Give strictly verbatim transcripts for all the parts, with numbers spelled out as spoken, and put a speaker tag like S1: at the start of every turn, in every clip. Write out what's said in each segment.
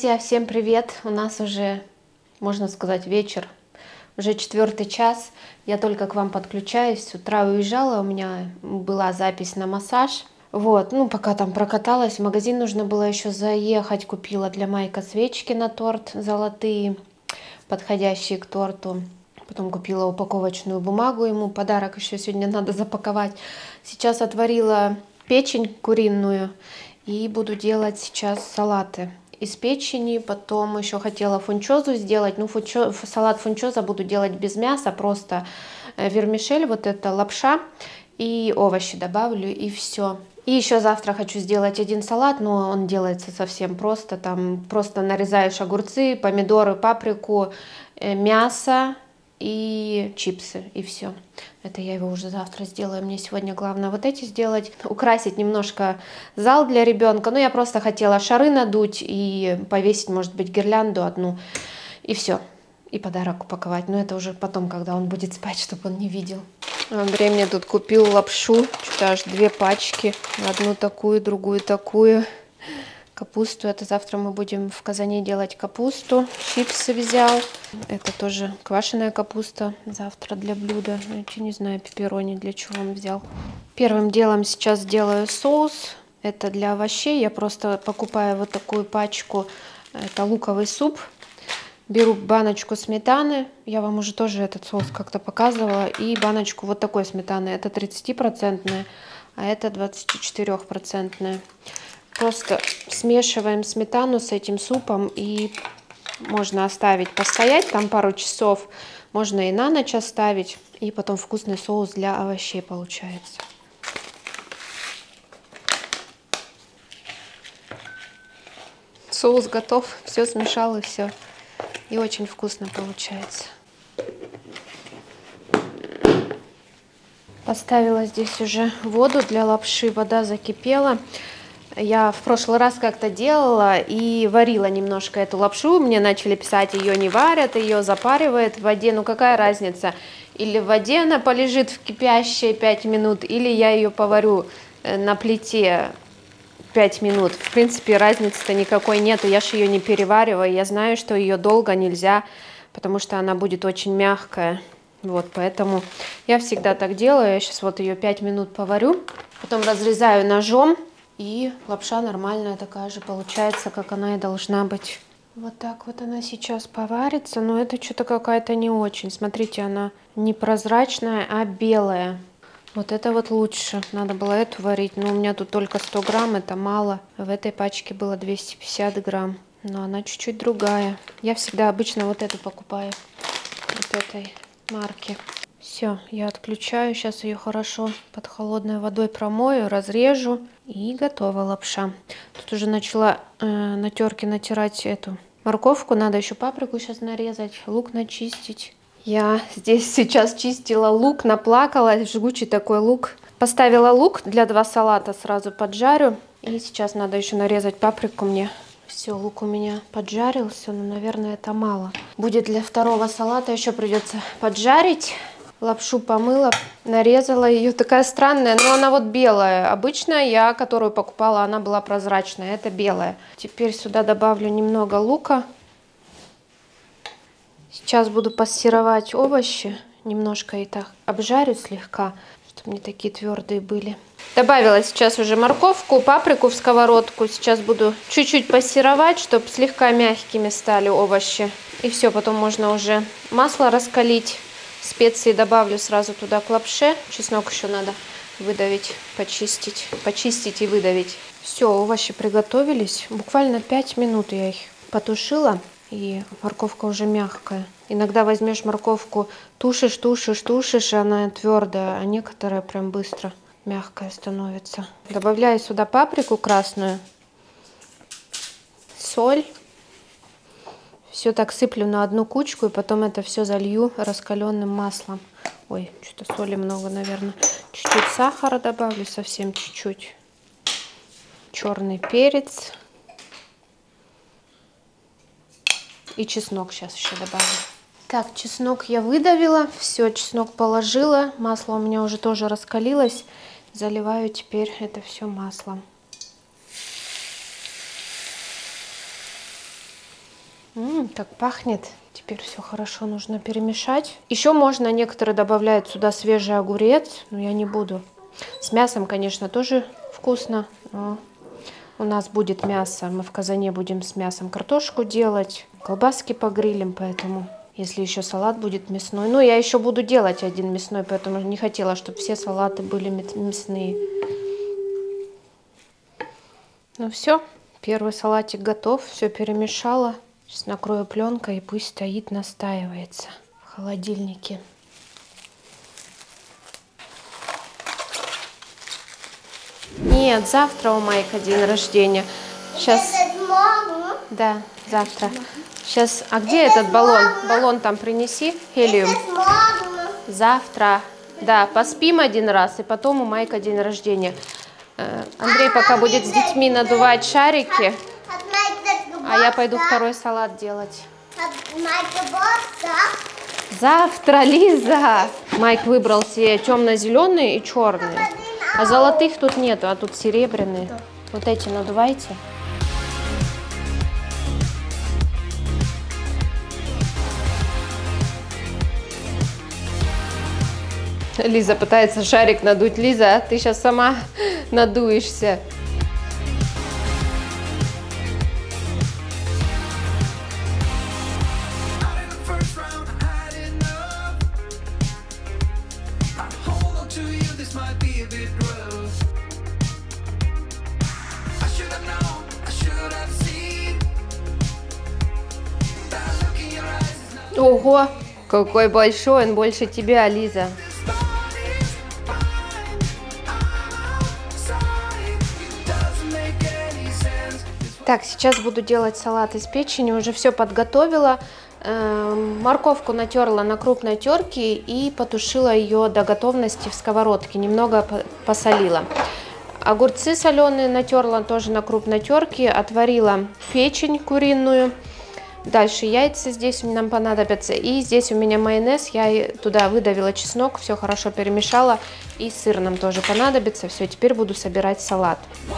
S1: Друзья, всем привет! У нас уже, можно сказать, вечер, уже четвертый час. Я только к вам подключаюсь. С утра уезжала, у меня была запись на массаж. Вот, ну пока там прокаталась, в магазин нужно было еще заехать. Купила для Майка свечки на торт золотые, подходящие к торту. Потом купила упаковочную бумагу ему, подарок еще сегодня надо запаковать. Сейчас отварила печень куриную и буду делать сейчас салаты из печени. Потом еще хотела фунчозу сделать. Ну, фунчо, салат фунчоза буду делать без мяса, просто вермишель, вот это лапша и овощи добавлю, и все. И еще завтра хочу сделать один салат, но он делается совсем просто. Там просто нарезаешь огурцы, помидоры, паприку, мясо и чипсы, и все. Это я его уже завтра сделаю. Мне сегодня главное вот эти сделать. Украсить немножко зал для ребенка. Ну, я просто хотела шары надуть и повесить, может быть, гирлянду одну. И все. И подарок упаковать. Но это уже потом, когда он будет спать, чтобы он не видел. Андрей мне тут купил лапшу. Что-то аж две пачки. Одну такую, другую такую. Капусту. Это завтра мы будем в казане делать капусту. Чипсы взял. Это тоже квашеная капуста. Завтра для блюда. Я не знаю, пепперони для чего он взял. Первым делом сейчас делаю соус. Это для овощей. Я просто покупаю вот такую пачку. Это луковый суп. Беру баночку сметаны. Я вам уже тоже этот соус как-то показывала. И баночку вот такой сметаны. Это тридцатипроцентная, а это двадцатичетырёхпроцентная. Просто смешиваем сметану с этим супом, и можно оставить постоять там пару часов, можно и на ночь оставить, и потом вкусный соус для овощей получается. Соус готов, все смешал, и все. И очень вкусно получается. Поставила здесь уже воду для лапши, вода закипела. Я в прошлый раз как-то делала и варила немножко эту лапшу. Мне начали писать, ее не варят, ее запаривают в воде. Ну какая разница? Или в воде она полежит в кипящей пять минут, или я ее поварю на плите пять минут. В принципе, разницы-то никакой нету. Я же ее не перевариваю. Я знаю, что ее долго нельзя, потому что она будет очень мягкая. Вот, поэтому я всегда так делаю. Я сейчас вот ее пять минут поварю, потом разрезаю ножом. И лапша нормальная такая же получается, как она и должна быть. Вот так вот она сейчас поварится. Но это что-то какая-то не очень. Смотрите, она не прозрачная, а белая. Вот это вот лучше. Надо было эту варить. Но у меня тут только сто грамм, это мало. В этой пачке было двести пятьдесят грамм. Но она чуть-чуть другая. Я всегда обычно вот эту покупаю. Вот этой марки. Все, я отключаю. Сейчас ее хорошо под холодной водой промою, разрежу. И готова лапша. Тут уже начала э, на терке натирать эту морковку. Надо еще паприку сейчас нарезать, лук начистить. Я здесь сейчас чистила лук, наплакалась. Жгучий такой лук. Поставила лук для два салата, сразу поджарю. И сейчас надо еще нарезать паприку мне. Все, лук у меня поджарился, но, наверное, это мало. Будет для второго салата, еще придется поджарить. Лапшу помыла, нарезала ее. Такая странная, но она вот белая. Обычно я, которую покупала, она была прозрачная. Это белая. Теперь сюда добавлю немного лука. Сейчас буду пассеровать овощи. Немножко и так обжарю слегка, чтобы не такие твердые были. Добавила сейчас уже морковку, паприку в сковородку. Сейчас буду чуть-чуть пассеровать, чтобы слегка мягкими стали овощи. И все, потом можно уже масло раскалить. Специи добавлю сразу туда к лапше. Чеснок еще надо выдавить, почистить. Почистить и выдавить. Все, овощи приготовились. Буквально пять минут я их потушила. И морковка уже мягкая. Иногда возьмешь морковку, тушишь, тушишь, тушишь, и она твердая. А некоторая прям быстро мягкая становится. Добавляю сюда паприку красную. Соль. Все так сыплю на одну кучку, и потом это все залью раскаленным маслом. Ой, что-то соли много, наверное. Чуть-чуть сахара добавлю, совсем чуть-чуть. Черный перец. И чеснок сейчас еще добавлю. Так, чеснок я выдавила. Все, чеснок положила. Масло у меня уже тоже раскалилось. Заливаю теперь это все маслом. М-м, так пахнет. Теперь все хорошо нужно перемешать. Еще можно, некоторые добавляют сюда свежий огурец, но я не буду. С мясом, конечно, тоже вкусно. Но у нас будет мясо. Мы в казане будем с мясом картошку делать. Колбаски погрилим, поэтому... Если еще салат будет мясной. Ну, я еще буду делать один мясной, поэтому не хотела, чтобы все салаты были мясные. Ну все, первый салатик готов. Все перемешала. Сейчас накрою пленкой и пусть стоит, настаивается в холодильнике. Нет, завтра у Майка день рождения. Сейчас... Да, завтра. Сейчас, а где этот баллон? Баллон там принеси, гелиум. Завтра. Да, поспим один раз, и потом у Майка день рождения. Андрей пока будет с детьми надувать шарики, а я пойду второй салат делать. Завтра, Лиза! Майк выбрал себе темно-зеленые и черные. А золотых тут нету, а тут серебряные. Вот эти надувайте. Лиза пытается шарик надуть. Лиза, ты сейчас сама надуешься. Ого, какой большой, он больше тебя, Лиза. Так, сейчас буду делать салат из печени, уже все подготовила. Морковку натерла на крупной терке и потушила ее до готовности в сковородке, немного посолила. Огурцы соленые натерла тоже на крупной терке, отварила печень куриную. Дальше яйца здесь нам понадобятся. И здесь у меня майонез, я туда выдавила чеснок, все хорошо перемешала. И сыр нам тоже понадобится. Все, теперь буду собирать салат.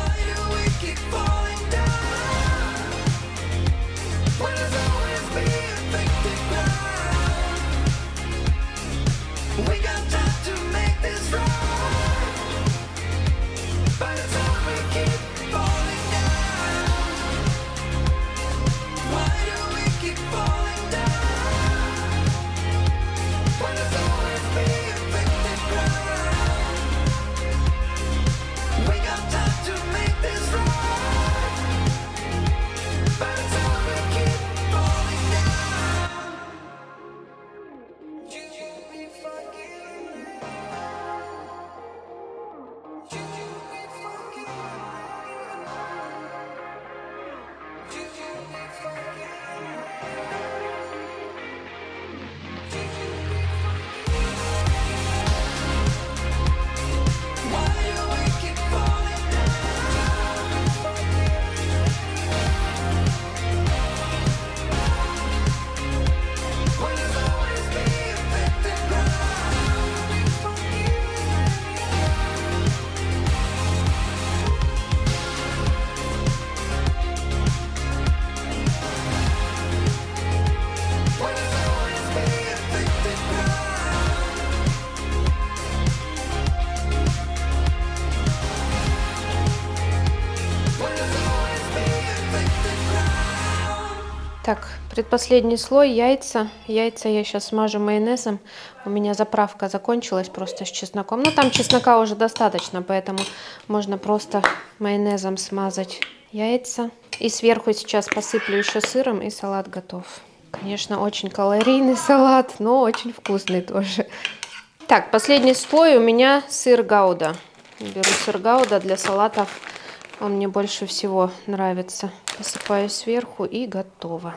S1: Так, предпоследний слой яйца. Яйца я сейчас смажу майонезом. У меня заправка закончилась просто с чесноком. Ну, там чеснока уже достаточно, поэтому можно просто майонезом смазать яйца. И сверху сейчас посыплю еще сыром, и салат готов. Конечно, очень калорийный салат, но очень вкусный тоже. Так, последний слой у меня сыр гауда. Беру сыр гауда для салатов. Он мне больше всего нравится. Посыпаю сверху и готово.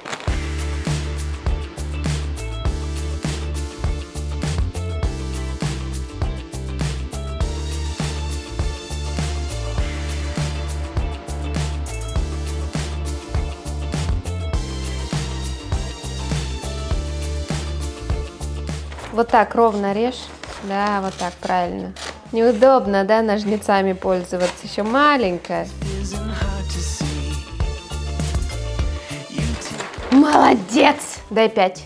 S1: Вот так ровно режь. Да, вот так, правильно. Неудобно, да, ножницами пользоваться. Еще маленькая. Молодец! Дай пять.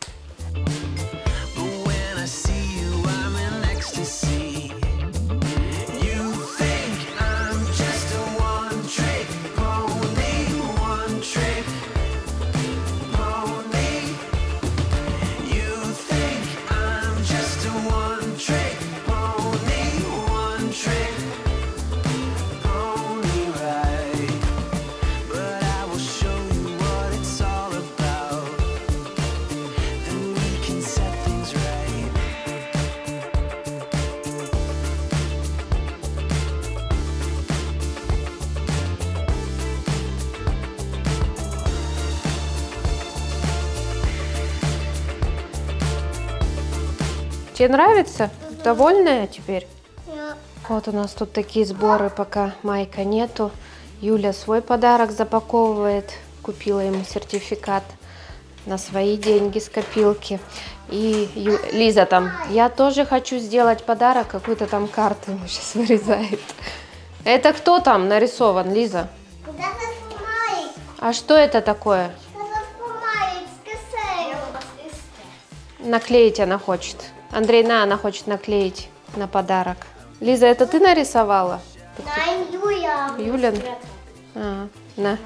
S1: Тебе нравится? Довольная теперь?
S2: Да.
S1: Вот у нас тут такие сборы, пока Майка нету. Юля свой подарок запаковывает. Купила ему сертификат на свои деньги с копилки. И Ю... Лиза там, я тоже хочу сделать подарок, какую-то там карту ему сейчас вырезает. Это кто там нарисован, Лиза? А что это такое? Наклеить она хочет. Андрей, на, она хочет наклеить на подарок. Лиза, это ты нарисовала?
S2: Да, Юля.
S1: Юля? А, на.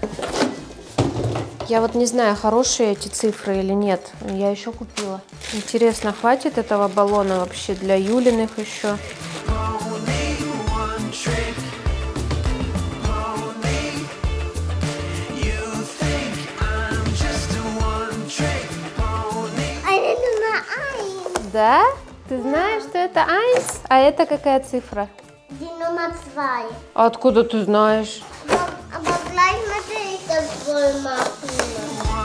S1: Я вот не знаю, хорошие эти цифры или нет. Я еще купила. Интересно, хватит этого баллона вообще для Юлиных еще? Да? Ты знаешь, что это айс? А это какая цифра?
S2: два.
S1: А откуда ты знаешь?
S2: А погладь, смотри, какой машина.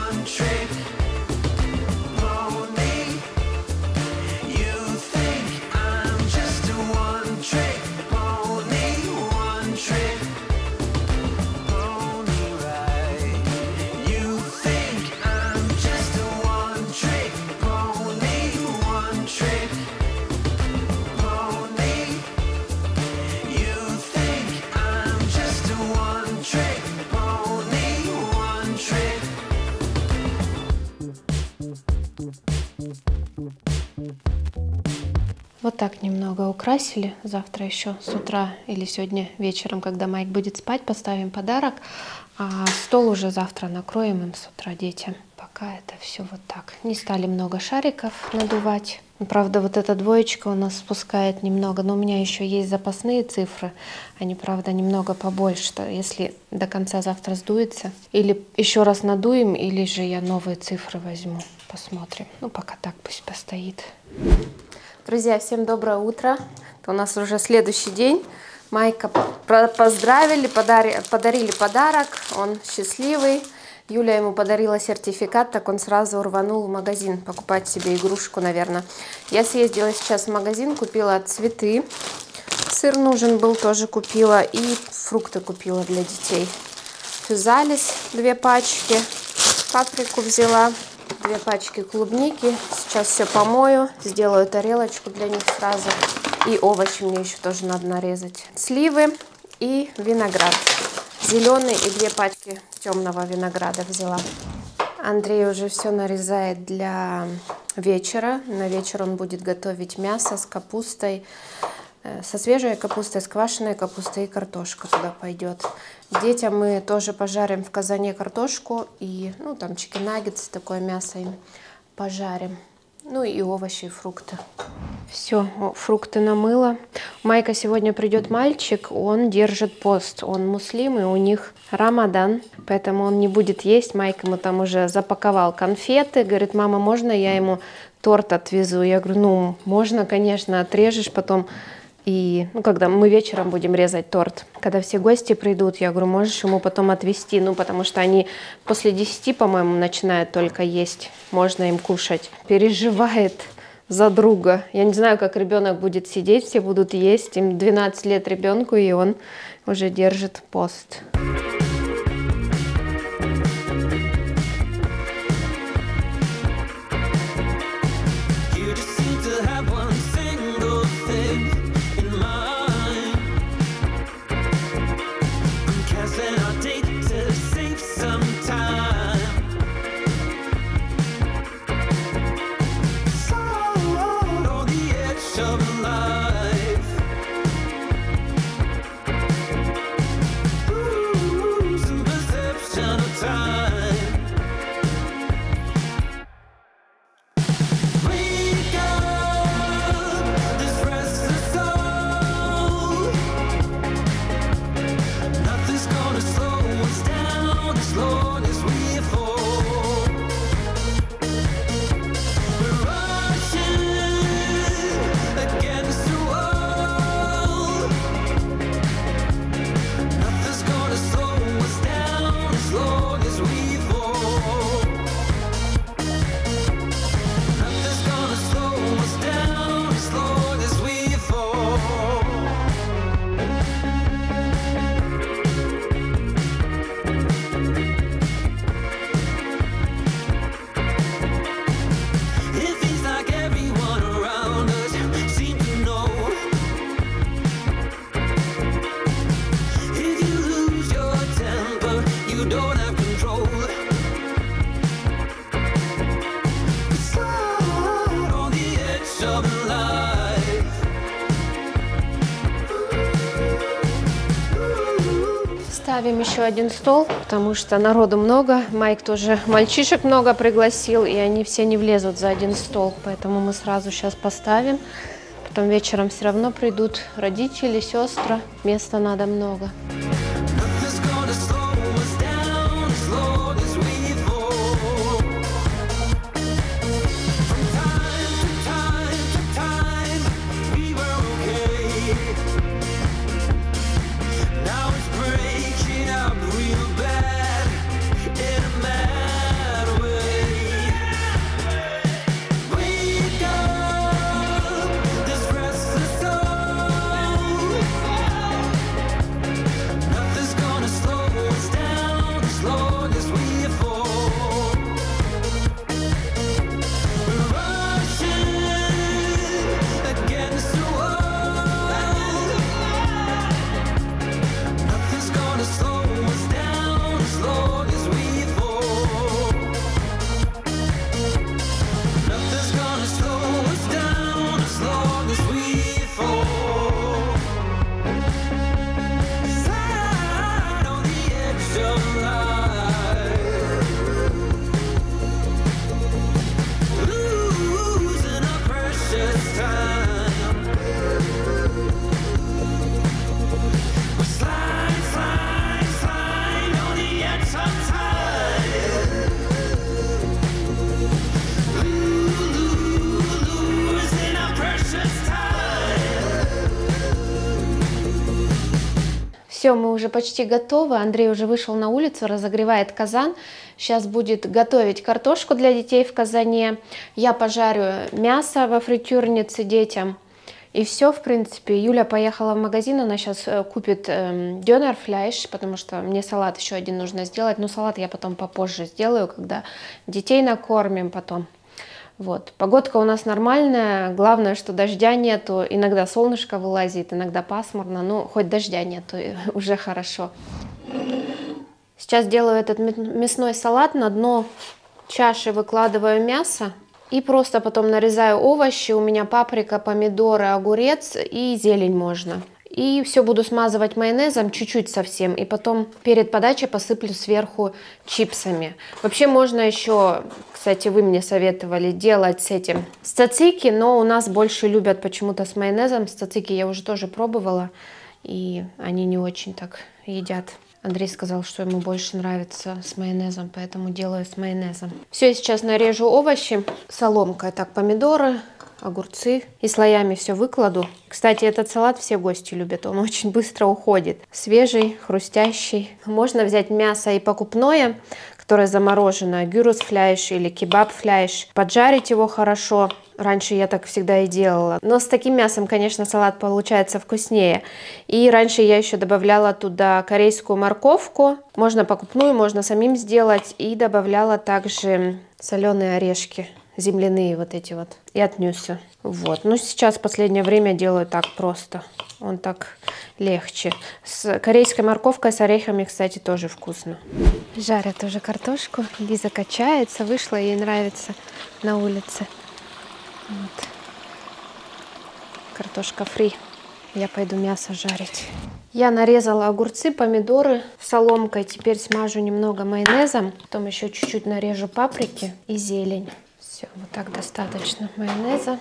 S1: Вот так немного украсили. Завтра еще с утра или сегодня вечером, когда Майк будет спать, поставим подарок. А стол уже завтра накроем им с утра детям. Пока это все вот так. Не стали много шариков надувать. Правда, вот эта двоечка у нас спускает немного, но у меня еще есть запасные цифры. Они, правда, немного побольше. Если до конца завтра сдуется, или еще раз надуем, или же я новые цифры возьму. Посмотрим. Ну, пока так пусть постоит. Друзья, всем доброе утро. Это у нас уже следующий день. Майка поздравили, подарили, подарили подарок. Он счастливый. Юля ему подарила сертификат, так он сразу рванул в магазин покупать себе игрушку, наверное. Я съездила сейчас в магазин, купила цветы. Сыр нужен был, тоже купила. И фрукты купила для детей. Фюзалис, две пачки. Паприку взяла. Две пачки клубники. Сейчас все помою, сделаю тарелочку для них сразу. И овощи мне еще тоже надо нарезать. Сливы и виноград. Зеленый и две пачки темного винограда взяла. Андрей уже все нарезает для вечера. На вечер он будет готовить мясо с капустой. Со свежей капустой, с квашеной капустой и картошка туда пойдет. Детям мы тоже пожарим в казане картошку и, ну, там чикен-наггетсы, такое мясо им пожарим. Ну и овощи, и фрукты. Все, фрукты намыла. У Майка сегодня придет мальчик, он держит пост. Он муслим, и у них Рамадан, поэтому он не будет есть. Майк ему там уже запаковал конфеты. Говорит, мама, можно я ему торт отвезу? Я говорю, ну, можно, конечно, отрежешь потом. И, ну, когда мы вечером будем резать торт, когда все гости придут, я говорю, можешь ему потом отвезти, ну, потому что они после десяти, по-моему, начинают только есть, можно им кушать. Переживает за друга. Я не знаю, как ребенок будет сидеть, все будут есть, им двенадцать лет ребенку, и он уже держит пост. ставим еще один стол, потому что народу много. Майк тоже мальчишек много пригласил, и они все не влезут за один стол. Поэтому мы сразу сейчас поставим. Потом вечером все равно придут родители, сестры. Места надо много. Все, мы уже почти готовы. Андрей уже вышел на улицу, разогревает казан. Сейчас будет готовить картошку для детей в казане. Я пожарю мясо во фритюрнице детям. И все, в принципе. Юля поехала в магазин, она сейчас купит эм, дёнерфляйш, потому что мне салат еще один нужно сделать. Но салат я потом попозже сделаю, когда детей накормим потом. Вот. Погодка у нас нормальная, главное, что дождя нету, иногда солнышко вылазит, иногда пасмурно, ну, хоть дождя нету, уже хорошо. Сейчас делаю этот мясной салат, на дно чаши выкладываю мясо и просто потом нарезаю овощи, у меня паприка, помидоры, огурец и зелень можно. И все буду смазывать майонезом, чуть-чуть совсем. И потом перед подачей посыплю сверху чипсами. Вообще можно еще, кстати, вы мне советовали делать с этим с цацики, но у нас больше любят почему-то с майонезом. С цацики я уже тоже пробовала, и они не очень так едят. Андрей сказал, что ему больше нравится с майонезом, поэтому делаю с майонезом. Все, я сейчас нарежу овощи соломкой. Так, помидоры, огурцы и слоями все выкладу. Кстати, этот салат все гости любят, он очень быстро уходит. Свежий, хрустящий. Можно взять мясо и покупное, которое замороженное, гюрусфляйш или кебабфляйш, поджарить его хорошо. Раньше я так всегда и делала. Но с таким мясом, конечно, салат получается вкуснее. И раньше я еще добавляла туда корейскую морковку. Можно покупную, можно самим сделать. И добавляла также соленые орешки. Земляные вот эти вот. И отнюсю. Вот. Ну, сейчас в последнее время делаю так просто. Он так легче. С корейской морковкой, с орехами, кстати, тоже вкусно. Жарят уже картошку. Лиза качается, вышла, ей нравится на улице. Вот. Картошка фри. Я пойду мясо жарить. Я нарезала огурцы, помидоры соломкой. Теперь смажу немного майонезом. Потом еще чуть-чуть нарежу паприки и зелень. Все, вот так достаточно майонеза.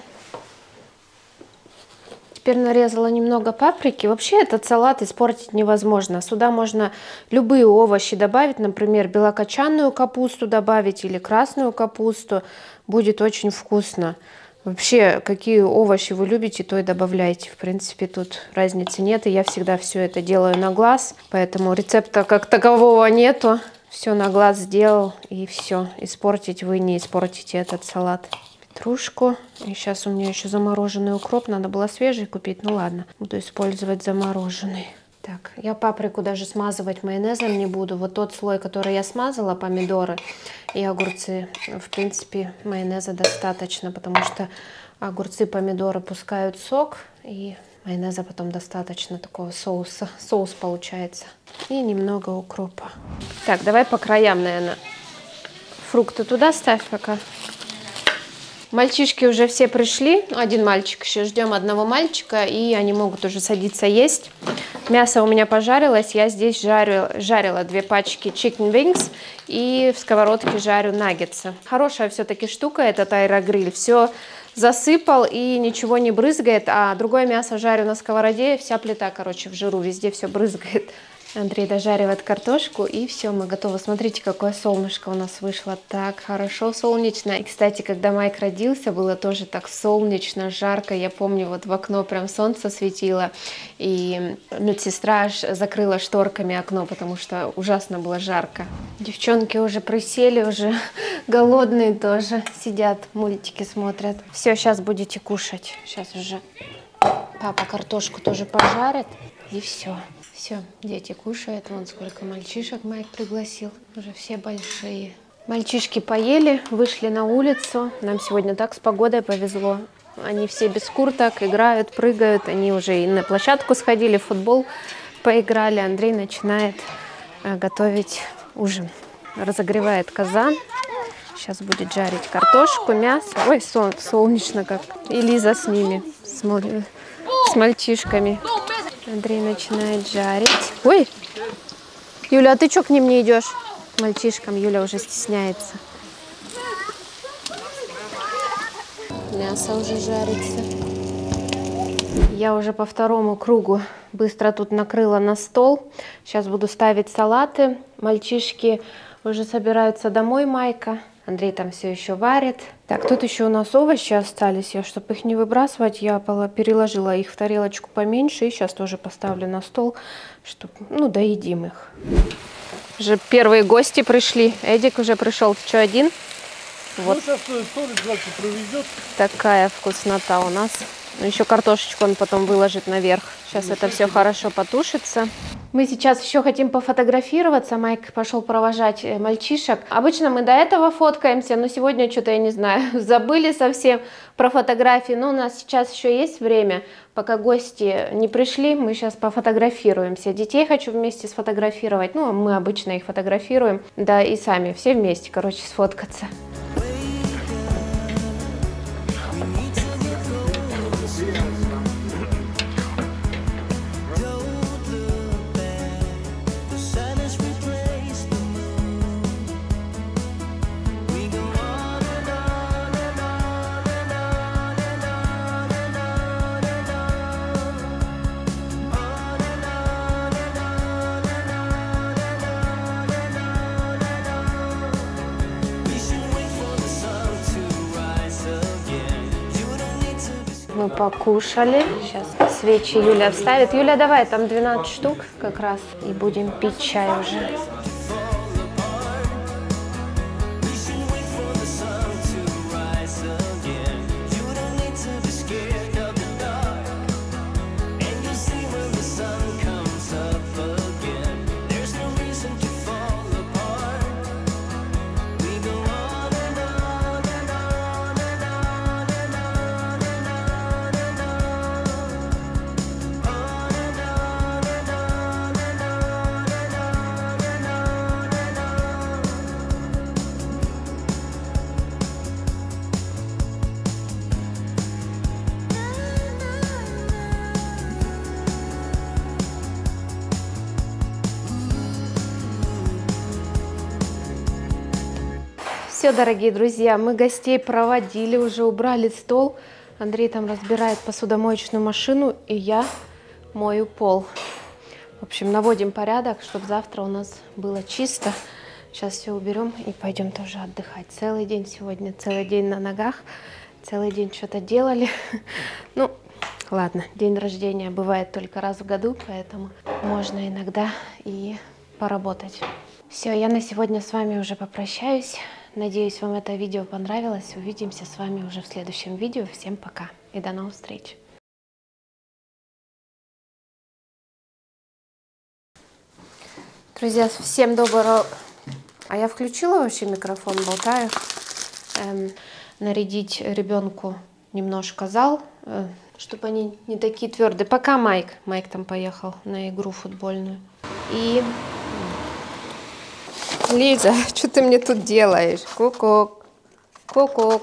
S1: Теперь нарезала немного паприки. Вообще этот салат испортить невозможно. Сюда можно любые овощи добавить. Например, белокочанную капусту добавить или красную капусту. Будет очень вкусно. Вообще, какие овощи вы любите, то и добавляйте. В принципе, тут разницы нет. И я всегда все это делаю на глаз. Поэтому рецепта как такового нету. Все на глаз сделал, и все. Испортить вы не испортите этот салат. Петрушку. И сейчас у меня еще замороженный укроп. Надо было свежий купить. Ну ладно, буду использовать замороженный. Так, я паприку даже смазывать майонезом не буду. Вот тот слой, который я смазала, помидоры и огурцы, в принципе, майонеза достаточно, потому что огурцы, помидоры пускают сок, и майонеза потом достаточно такого соуса. Соус получается. И немного укропа. Так, давай по краям, наверное. Фрукты туда ставь пока. Мальчишки уже все пришли. Один мальчик еще. Ждем одного мальчика, и они могут уже садиться есть. Мясо у меня пожарилось, я здесь жарю, жарила две пачки chicken wings и в сковородке жарю наггетсы. Хорошая все-таки штука этот аэрогриль, все засыпал и ничего не брызгает, а другое мясо жарю на сковороде, вся плита, короче, в жиру, везде все брызгает. Андрей дожаривает картошку, и все, мы готовы. Смотрите, какое солнышко у нас вышло. Так хорошо, солнечно. И, кстати, когда Майк родился, было тоже так солнечно, жарко. Я помню, вот в окно прям солнце светило, и медсестра аж закрыла шторками окно, потому что ужасно было жарко. Девчонки уже присели, уже голодные тоже. Сидят, мультики смотрят. Все, сейчас будете кушать. Сейчас уже папа картошку тоже пожарит, и все. Все, дети кушают. Вон сколько мальчишек Майк пригласил. Уже все большие. Мальчишки поели, вышли на улицу. Нам сегодня так с погодой повезло. Они все без курток, играют, прыгают. Они уже и на площадку сходили, в футбол поиграли. Андрей начинает э, готовить ужин. Разогревает казан. Сейчас будет жарить картошку, мясо. Ой, сол солнечно как. И Лиза с ними, с, с мальчишками. Андрей начинает жарить. Ой, Юля, а ты что к ним не идешь? Мальчишкам Юля уже стесняется. Мясо уже жарится. Я уже по второму кругу быстро тут накрыла на стол. Сейчас буду ставить салаты. Мальчишки уже собираются домой, Майка. Андрей там все еще варит. Так, тут еще у нас овощи остались. Я, чтобы их не выбрасывать, я переложила их в тарелочку поменьше. И сейчас тоже поставлю на стол, чтобы, ну, доедим их. Уже первые гости пришли. Эдик уже пришел. Что, один? Вот. Ну, сейчас столик проведет. Такая вкуснота у нас. Еще картошечку он потом выложит наверх. Сейчас ну, это все хорошо потушится. Мы сейчас еще хотим пофотографироваться. Майк пошел провожать мальчишек. Обычно мы до этого фоткаемся, но сегодня что-то, я не знаю, забыли совсем про фотографии. Но у нас сейчас еще есть время, пока гости не пришли, мы сейчас пофотографируемся. Детей хочу вместе сфотографировать. Ну, мы обычно их фотографируем. Да, и сами все вместе, короче, сфоткаться. Мы покушали. Сейчас свечи Юля вставит. Юля, давай, там двенадцать штук как раз. И будем пить чай уже. Все, дорогие друзья, мы гостей проводили, уже убрали стол. Андрей там разбирает посудомоечную машину, и я мою пол. В общем, наводим порядок, чтобы завтра у нас было чисто. Сейчас все уберем и пойдем тоже отдыхать. Целый день сегодня, целый день на ногах, целый день что-то делали. Ну, ладно, день рождения бывает только раз в году, поэтому можно иногда и поработать. Все, я на сегодня с вами уже попрощаюсь. Надеюсь, вам это видео понравилось. Увидимся с вами уже в следующем видео. Всем пока и до новых встреч. Друзья, всем доброго... А я включила вообще микрофон, болтаю. Эм, нарядить ребенку немножко зал, э, чтобы они не такие твердые. Пока Майк. Майк там поехал на игру футбольную. И... Лиза, что ты мне тут делаешь? Ку-ку. Ку-ку.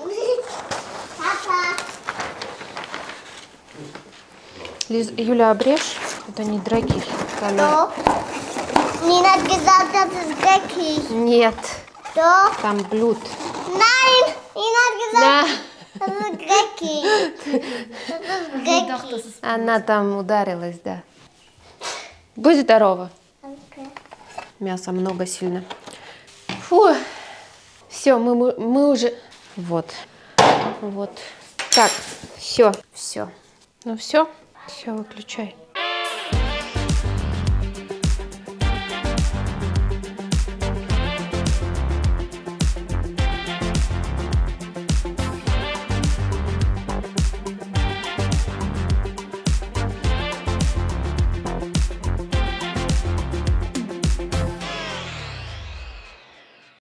S1: Лиз, Юля, обрежь. Это не дракиш.
S2: Что? Nina hat gesagt, das ist dreckig.
S1: Нет,
S2: Doch.
S1: там блюд.
S2: Nein, Nina hat
S1: Да.
S2: gesagt, das ist dreckig. Das ist dreckig.
S1: Она там ударилась, да. Будь здорова.
S2: Okay.
S1: Мяса много сильно. Фу. Все, мы, мы, мы уже... Вот. Вот. Так, все, все. Ну все, все, выключай.